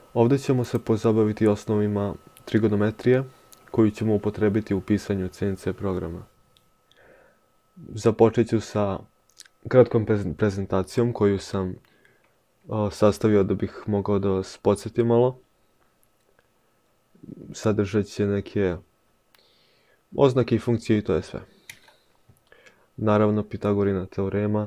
Ovdje ćemo se pozabaviti osnovima trigonometrije koju ćemo upotrebiti u pisanju CNC programa. Započet ću sa kratkom prezentacijom koju sam sastavio da bih mogao da vas podsjetim malo. Sadržat će neke oznake i funkcije i to je sve. Naravno, Pitagorina teorema,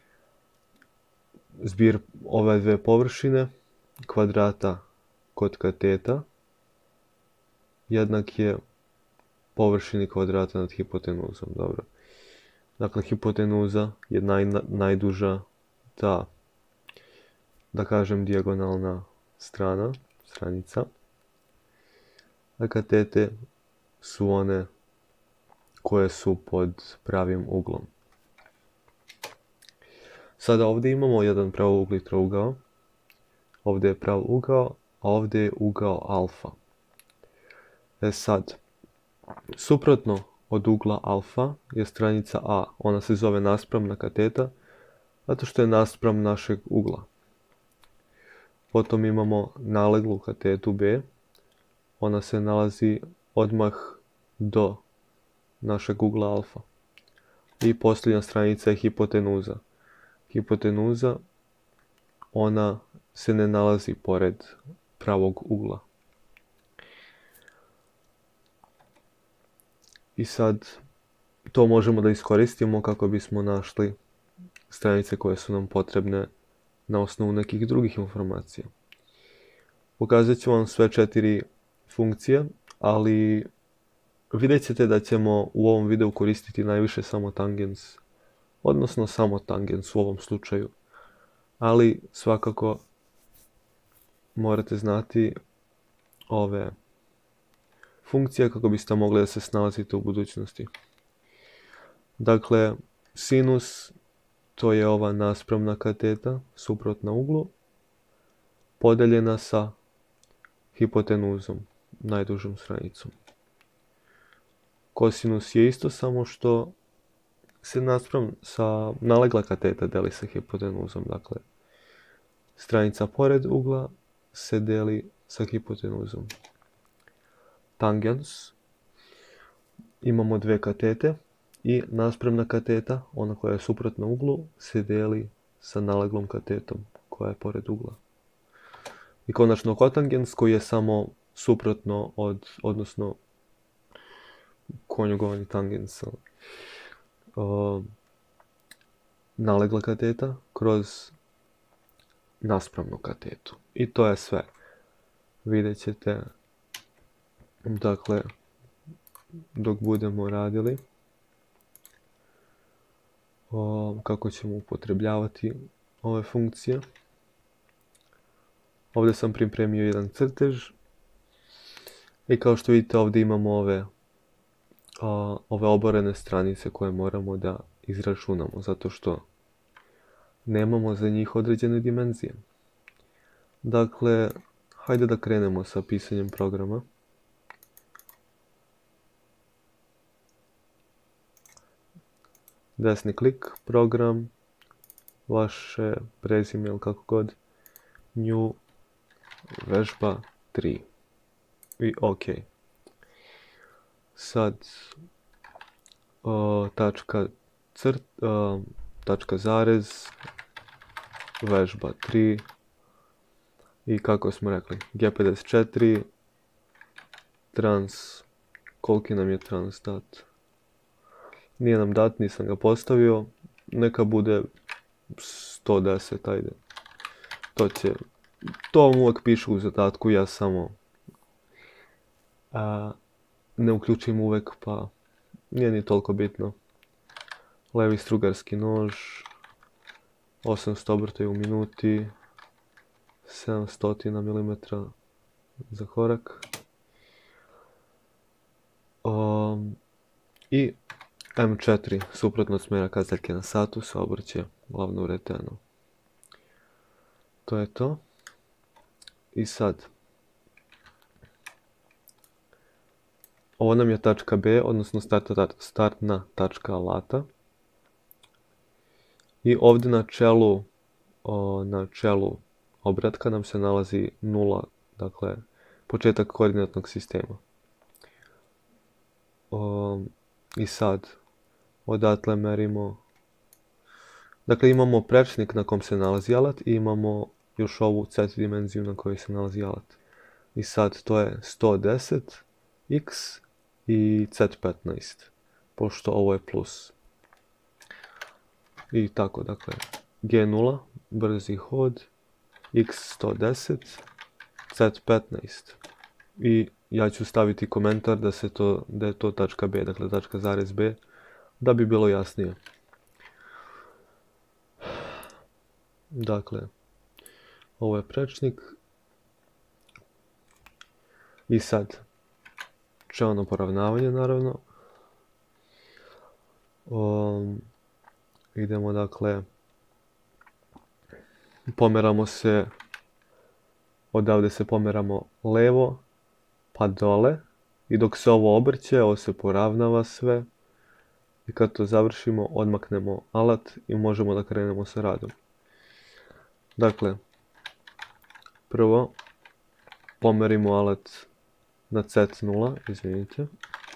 zbir ove dve površine, kvadrata kod kateta, jednak je površini kvadrata nad hipotenuzom. Dobro. Dakle, hipotenuza je najduža ta, da kažem, dijagonalna stranica. A katete su one koje su pod pravim uglom. Sada ovdje imamo jedan pravougli trougao. Ovdje je prav ugao, a ovdje je ugao alfa. Sad, suprotno od ugla alfa je stranica A. Ona se zove naspram kateta, zato što je naspram našeg ugla. Potom imamo naleglu katetu B. Ona se nalazi odmah do našeg ugla alfa. I posljednja stranica je hipotenuza. Hipotenuza, ona se ne nalazi pored pravog ugla. I sad to možemo da iskoristimo kako bismo našli stranice koje su nam potrebne na osnovu nekih drugih informacija. Pokazat ću vam sve 4 funkcije, ali vidjet ćete da ćemo u ovom videu koristiti najviše samo tangens, odnosno samo tangens u ovom slučaju. Ali svakako morate znati ove funkcije kako biste mogli da se snalazite u budućnosti. Dakle, sinus, to je ova naspramna kateta, suprotna uglu, podeljena sa hipotenuzom, najdužom stranicom. Kosinus je isto, samo što se sa nalegla kateta deli sa hipotenuzom. Dakle, stranica pored ugla se deli sa hipotenuzom. Tangens, imamo dve katete i naspramna kateta, ona koja je suprotna uglu, se deli sa naleglom katetom koja je pored ugla. I konačno kotangens, koji je samo suprotno odnosno konjugovani tangens, nalegla kateta kroz naspramnu katetu. I to je sve. Vidjet ćete, dakle, dok budemo radili, kako ćemo upotrebljavati ove funkcije. Ovdje sam pripremio jedan crtež i kao što vidite ovdje imamo ove oborene stranice koje moramo da izračunamo, zato što nemamo za njih određene dimenzije. Dakle, hajde da krenemo sa pisanjem programa. Desni klik, program, vaše prezime ili kako god, new, vežba 3 i OK. Sad, tačka zarez, vežba 3 i kako smo rekli, G54, trans, koliki nam je trans dat? Nije nam dat, nisam ga postavio, neka bude 110, ajde. To vam uvijek piše u zadatku, ja samo ne uključim uvijek, pa nije ni toliko bitno. Levi strugarski nož, 800 obrtaja u minuti, 700 mm za korak. I M4, suprotno od smjera kazaljke na satu, se obrće glavno ureteno. To je to. I sad, ovo nam je tačka B, odnosno startna tačka alata. I ovdje na čelu obratka nam se nalazi 0 dakle početak koordinatnog sistema. I sad odatle merimo, dakle imamo prečnik na kom se nalazi alat i imamo još ovu z dimenziju na kojoj se nalazi alat. I sad to je 110 x i z15, pošto ovo je plus. I tako, dakle, G0, brzi hod, x110, z15. I ja ću staviti komentar da je to tačka B, dakle tačka zarez B, da bi bilo jasnije. Dakle, ovo je prečnik. I sad, čelno poravnavanje, naravno. Idemo, dakle, pomeramo se, odavde se pomeramo levo, pa dole. I dok se ovo obrće, ovo se poravnava sve. I kad to završimo, odmaknemo alat i možemo da krenemo sa radom. Dakle, prvo pomerimo alat na Z0, izvinite.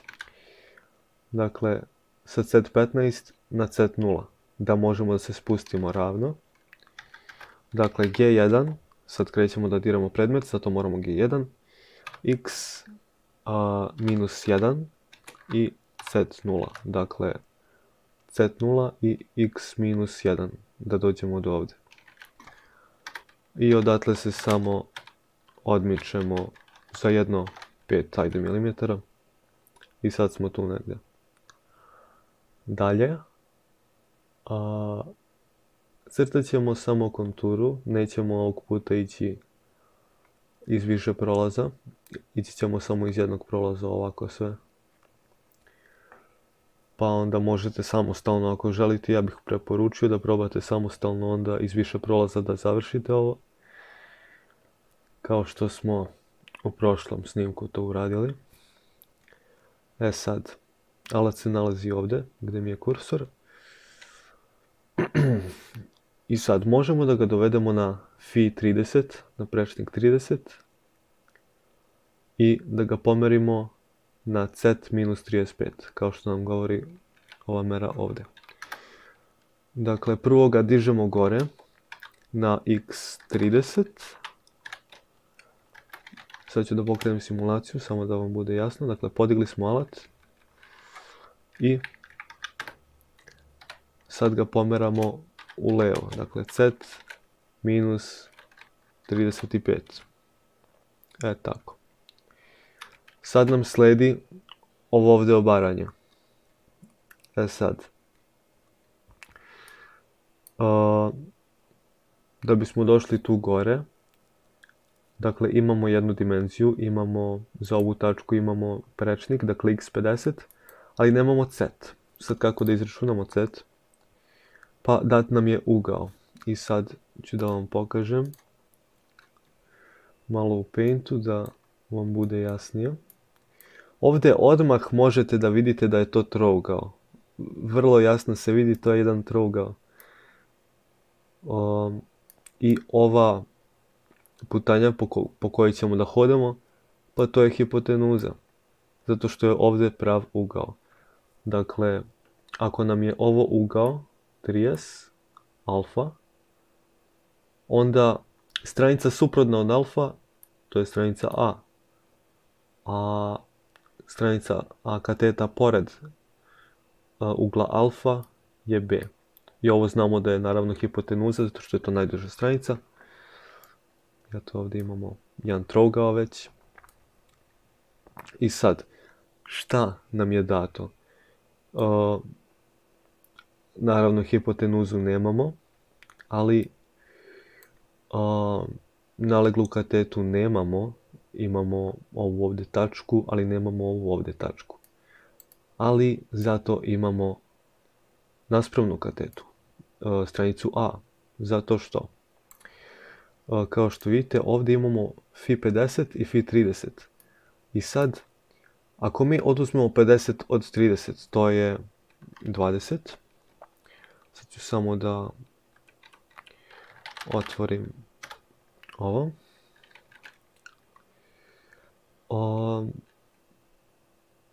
Dakle, sa Z15 na Z0, da možemo da se spustimo ravno. Dakle, G1, sad krećemo da diramo predmet, zato moramo G1, x minus 1 i Z0, dakle Z0 i x minus 1, da dođemo do ovdje. I odatle se samo odmičemo za jedno 5 mm i sad smo tu negdje. Dalje, crtat ćemo samo konturu, nećemo ovog puta ići iz više prolaza, ići ćemo samo iz jednog prolaza ovako sve. Pa onda možete samostalno ako želite, ja bih preporučio da probate samostalno onda iz više prolaza da završite ovo. Kao što smo u prošlom snimku to uradili. Sad, alat se nalazi ovdje gdje mi je kursor. I sad možemo da ga dovedemo na Fi 30, na prečnik 30. I da ga pomerimo na Z-35, kao što nam govori ova mera ovdje. Dakle, prvo ga dižemo gore na X30. Sad ću da pokrenem simulaciju, samo da vam bude jasno. Dakle, podigli smo alat. I sad ga pomeramo u levo. Dakle, Z minus 35. Tako. Sad nam slijedi ovo ovdje obaranje. Sad. Da bismo došli tu gore, dakle imamo jednu dimenziju, imamo za ovu tačku imamo prečnik, dakle x50, ali nemamo z. Sad kako da izračunamo z? Pa dat nam je ugao. I sad ću da vam pokažem malo u Paintu da vam bude jasnije. Ovdje odmah možete da vidite da je to trougao. Vrlo jasno se vidi, to je jedan trougao. I ova putanja po kojoj ćemo da hodamo, pa to je hipotenuza. Zato što je ovdje prav ugao. Dakle, ako nam je ovo ugao, 30, alfa, onda stranica suprotna od alfa, to je stranica A. A stranica A kateta pored ugla alfa je B. I ovo znamo da je naravno hipotenuza, zato što je to najduža stranica. Ja to ovdje imamo jedan trougao već. I sad, šta nam je dato? Naravno, hipotenuzu nemamo, ali naleglu katetu nemamo. Imamo ovu ovdje tačku, ali nemamo ovu ovdje tačku. Ali zato imamo naspravnu katetu, stranicu A. Zato što, kao što vidite, ovdje imamo Fi 50 i Fi 30. I sad, ako mi oduzmemo 50 od 30, to je 20. Sad ću samo da otvorim ovo.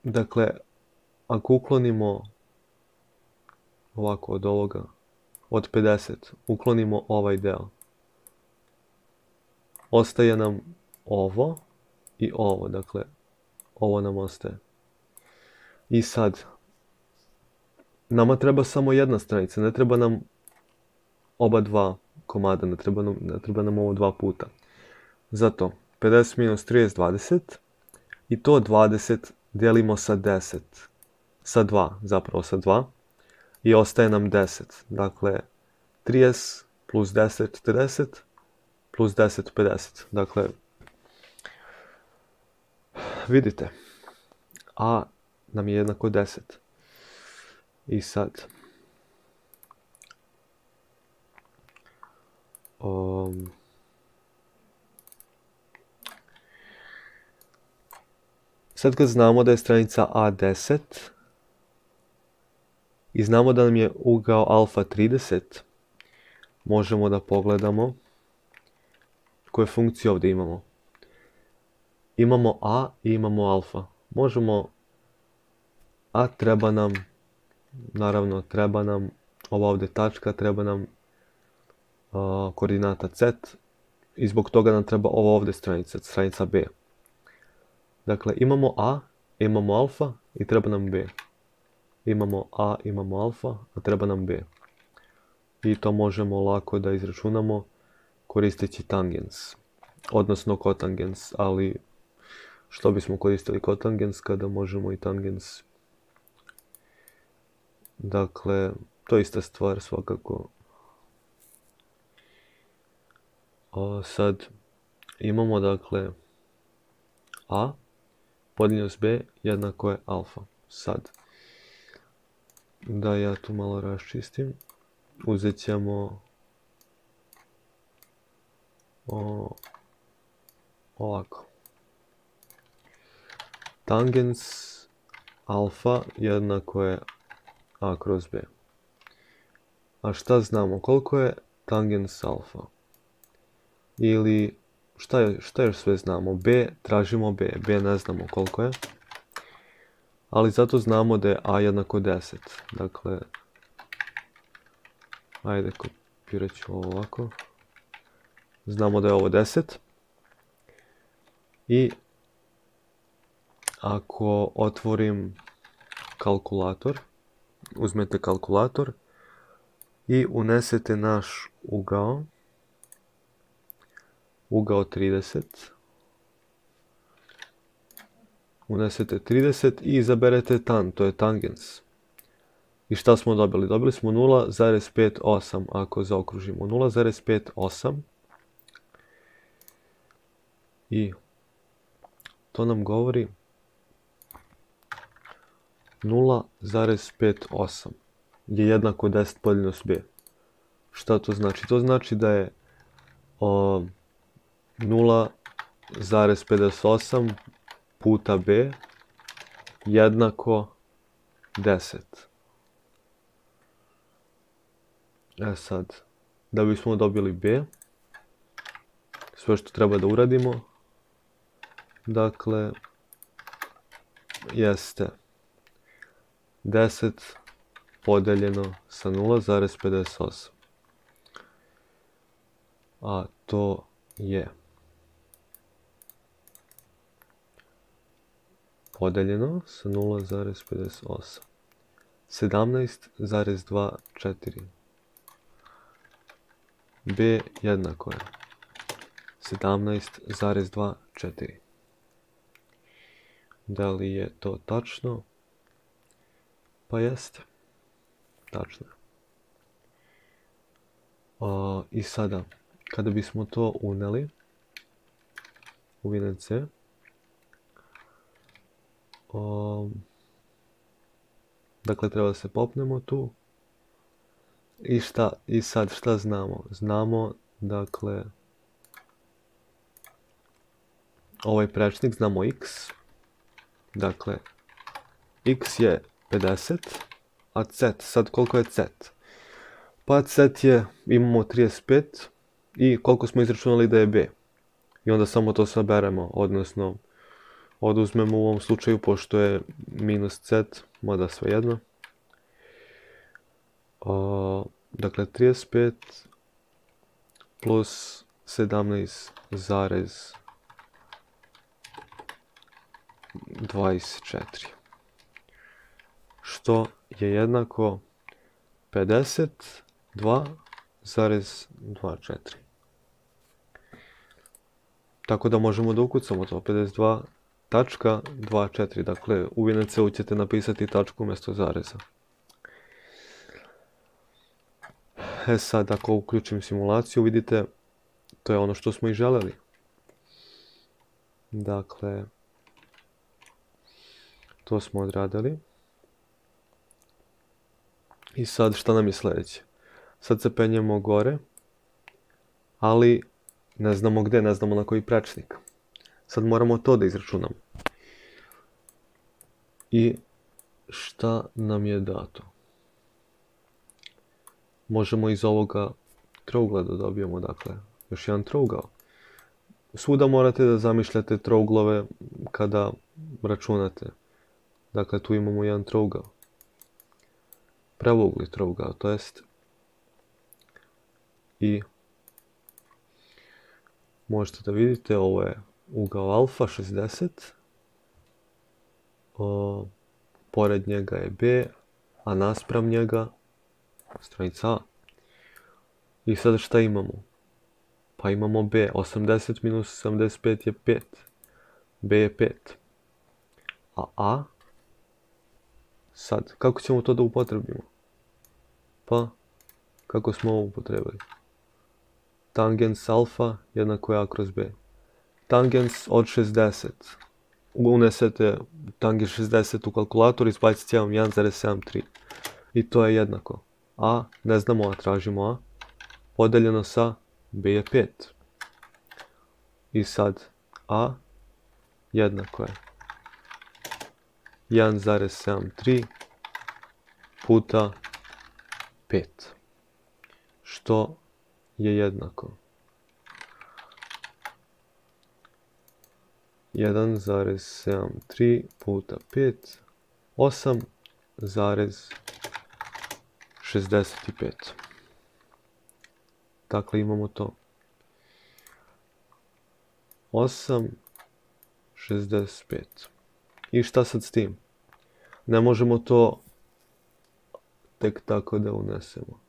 Dakle, ako uklonimo ovako od ovoga, od 50, uklonimo ovaj deo, ostaje nam ovo i ovo, dakle, ovo nam ostaje. I sad, nama treba samo jedna stranica, ne treba nam oba dva komada, ne treba nam ovo dva puta. Zato, 50 minus 30, 20, i to 20 dijelimo sa 10, sa 2, zapravo sa 2, i ostaje nam 10. Dakle, 30 plus 10, 40, plus 10, 50. Dakle, vidite, a nam je jednako 10. I sad, sad kad znamo da je stranica A 10 i znamo da nam je ugao alfa 30, možemo da pogledamo koje funkcije ovdje imamo. Imamo A i imamo alfa. Možemo, a treba nam, naravno treba nam ova ovdje tačka, treba nam koordinata z i zbog toga nam treba ova ovdje stranica B. Dakle, imamo A, imamo alfa i treba nam B. Imamo A, imamo alfa, a treba nam B. I to možemo lako da izračunamo koristeći tangens, odnosno kotangens, ali što bismo koristili kotangens kada možemo i tangens. Dakle, to je ista stvar svakako. Sad imamo dakle A podijeljeno s B jednako je alfa. Sad, da ja tu malo raščistim, uzet ćemo ovako. Tangens alfa jednako je A kroz B. A šta znamo? Koliko je tangens alfa? Ili šta još sve znamo? B, tražimo B. B ne znamo koliko je. Ali zato znamo da je A jednako 10. Dakle, ajde kopirat ću ovo ovako. Znamo da je ovo 10. I ako otvorim kalkulator, uzmete kalkulator i unesete naš ugao 30, unesete 30 i izaberete tan, to je tangens. I šta smo dobili? Dobili smo 0,58, ako zaokružimo 0,58 i to nam govori 0,58 je jednako 10 podijeljeno s B. Šta to znači? To znači da je 0,58 puta B jednako 10. Sad, da bismo dobili B, sve što treba da uradimo, dakle, jeste 10 podeljeno sa 0,58. A to je podeljeno sa 0,58. 17,24. B jednako je 17,24. Da li je to tačno? Pa jeste. Tačno. I sada, kada bismo to uneli u VNC, dakle treba da se popnemo tu. I sad šta znamo? Znamo, dakle, ovaj prečnik, znamo x. Dakle, x je 50, a z, sad koliko je z? Pa z je, imamo 35 i koliko smo izračunali da je b. I onda samo to saberemo, odnosno oduzmemo u ovom slučaju, pošto je minus z, mada svejedno. Dakle, 35 plus 17,24. Što je jednako 52,24. Tako da možemo da ukucamo to, 52,24. Dakle, u VNC-u ćete napisati tačku umjesto zareza. Sad, ako uključim simulaciju, vidite, to je ono što smo i želeli. Dakle, to smo odradili. I sad, šta nam je sljedeće? Sad se penjemo gore, ali ne znamo gdje, ne znamo na koji prečnik. Sad moramo to da izračunamo. I šta nam je dato? Možemo iz ovoga trougla da dobijemo, dakle, još jedan trougao. Svuda morate da zamišljate trouglove kada računate. Dakle, tu imamo jedan trougao. Pravougli trougao, to jest. I možete da vidite, ovo je ugao alfa 60. Pored njega je B, a naspram njega stranica A. I sad šta imamo? Pa imamo B. 80 minus 75 je 5. B je 5. A A? Sad, kako ćemo to da upotrebimo? Pa, kako smo ovo upotrebili? Tangens alfa jednako je A kroz B. Tangens od 60. Unesete tangens 60 u kalkulator i izbacit će vam 1,73. I to je jednako. A, ne znamo A, tražimo A. Podeljeno sa B je 5. I sad A jednako je 1,73 puta 5. Što je jednako 1,73 puta 5, 8,65. Dakle, imamo to. 8,65. I šta sad s tim? Ne možemo to tek tako da unesemo.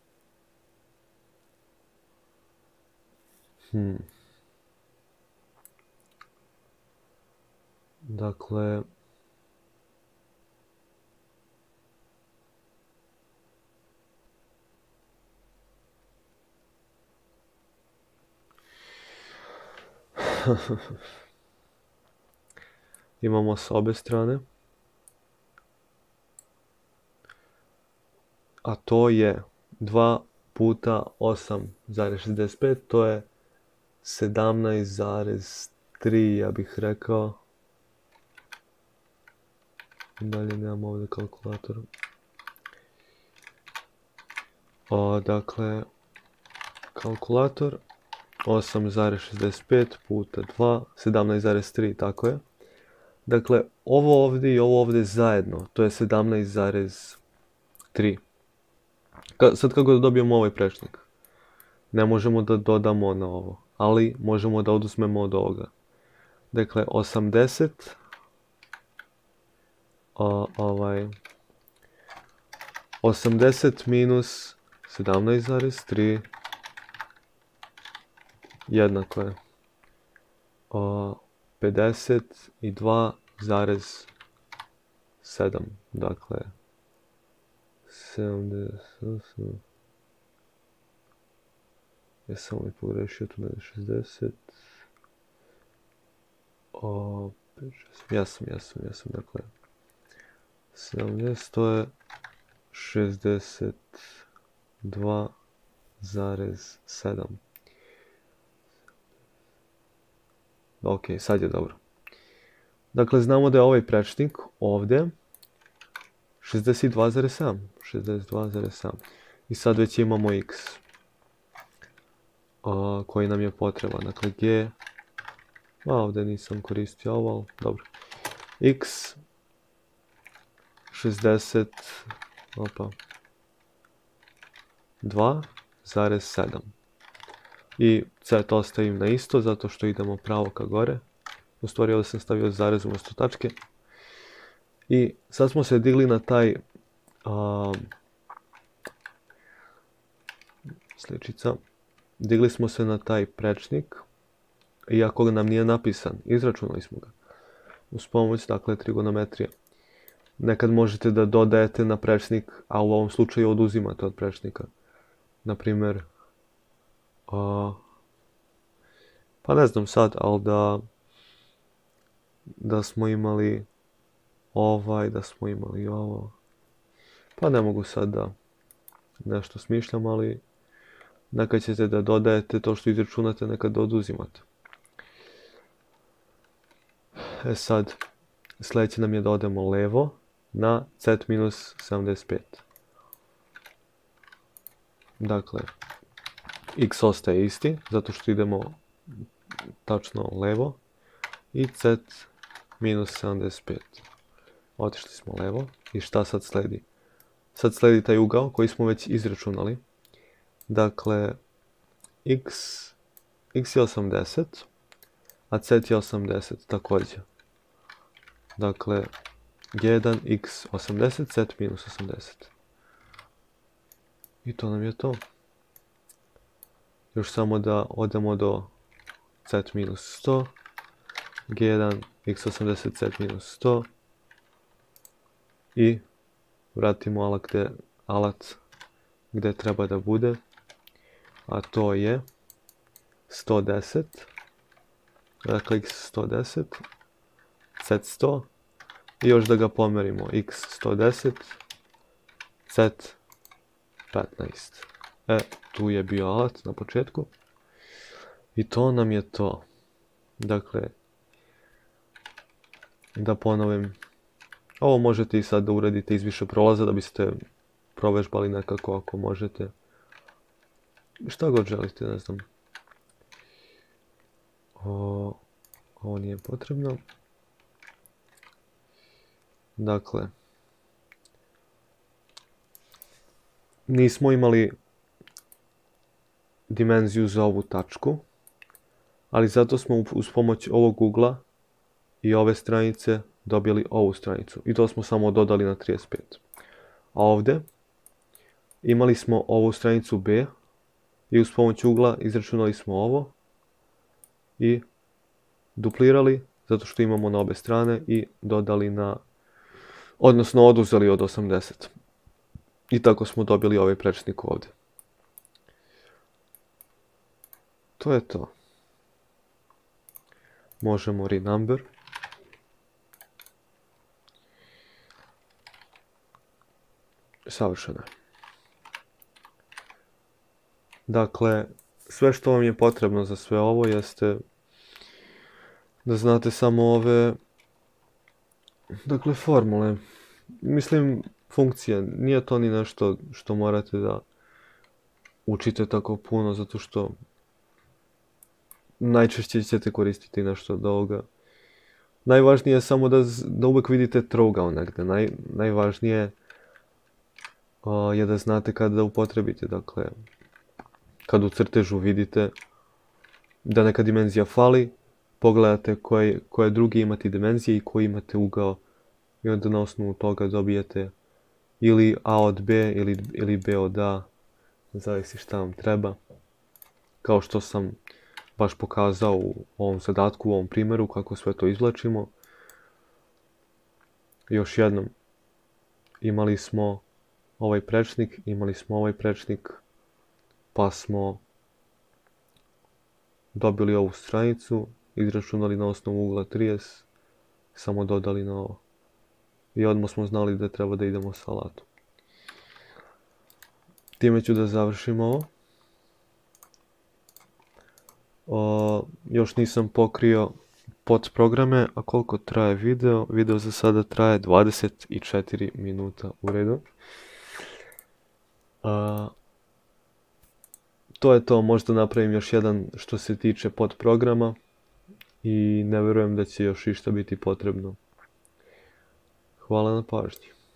Dakle, imamo s obe strane, a to je 2 puta 8,65, to je 17,3, ja bih rekao. Dalje nemamo ovdje kalkulator. Dakle, kalkulator 8,65 puta 2, 17,3, tako je. Dakle, ovo ovdje i ovo ovdje zajedno, to je 17,3. Sad kako da dobijemo ovaj prečnik? Ne možemo da dodamo na ovo, ali možemo da oduzmemo od ovoga. Dakle, 80 80 minus 17,3 jednako je 52,7. Dakle, 78. Jesam li pogrešio tu na 60? Jesam. Dakle, 70, to je 62,7. Ok, sad je dobro. Dakle, znamo da je ovaj prečnik ovdje 62,7. I sad već imamo x koji nam je potreban. Dakle, g Ovdje nisam koristio ovo, ali dobro. X 60, opa, 2,7. I Z ostavim na isto, zato što idemo pravo ka gore. U stvari ovdje sam stavio zarez umjesto tačke. I sad smo se digli na taj sličica. Digli smo se na taj prečnik. Iako nam nije napisan, izračunali smo ga. Uz pomoć, dakle, trigonometrije. Nekad možete da dodajete na prečnik, a u ovom slučaju oduzimate od prečnika. Naprimjer, pa ne znam sad, ali da smo imali da smo imali ovo. Pa ne mogu sad da nešto smišljam, ali nekad ćete da dodajete to što izračunate, nekad da oduzimate. Sad, sljedeće nam je da odemo levo na z minus 75. Dakle, x ostaje isti, zato što idemo tačno levo. I z minus 75. Otišli smo levo. I šta sad sledi? Sad sledi taj ugao koji smo već izračunali. Dakle, x je 80, a z je 80 također. Dakle, 1x 80, z minus 80. I to nam je to. Još samo da odemo do z minus 100. G1 x80 z minus 100. I vratimo alat gdje treba da bude. A to je 110. Dakle, x 110. Z 100. I još da ga pomerimo. X 110. Z 15. Tu je bio alat na početku. I to nam je to. Dakle, da ponovim. Ovo možete i sad da uradite iz više prolaza da biste provežbali nekako ako možete. Šta god želite, ne znam. Ovo nije potrebno. Dakle, nismo imali dimenziju za ovu tačku, ali zato smo uz pomoć ovog ugla i ove stranice dobili ovu stranicu. I to smo samo dodali na 35. A ovdje imali smo ovu stranicu B i uz pomoć ugla izračunali smo ovo i duplirali zato što imamo na obe strane i dodali odnosno oduzeli od 80. I tako smo dobili ovaj prečnik ovdje. To je to. Možemo renumber. Savršeno. Dakle, sve što vam je potrebno za sve ovo jeste da znate samo ove, dakle, formule. Mislim, funkcije. Nije to ni nešto što morate da učite tako puno, zato što najčešće ćete koristiti nešto od ovoga. Najvažnije je samo da uvijek vidite trougao negdje. Najvažnije je da znate kada da upotrebite. Dakle, kad u crtežu vidite da neka dimenzija fali, pogledate koje drugi imate dimenzije i koji imate ugao i onda na osnovu toga dobijete ili A od B ili B od A, zavisi šta vam treba. Kao što sam baš pokazao u ovom zadatku, u ovom primjeru, kako sve to izvlačimo. Još jednom, imali smo ovaj prečnik, pa smo dobili ovu stranicu, izračunali na osnovu ugla 30, samo dodali na ovo. I odmah smo znali da treba da idemo sa alatom. Time ću da završim ovo. Još nisam pokrio podprograme, a koliko traje video? Video za sada traje 24 minuta u redu. To je to, možda napravim još jedan što se tiče podprograma. i ne vjerujem da će još išta biti potrebno. Hvala na pažnji.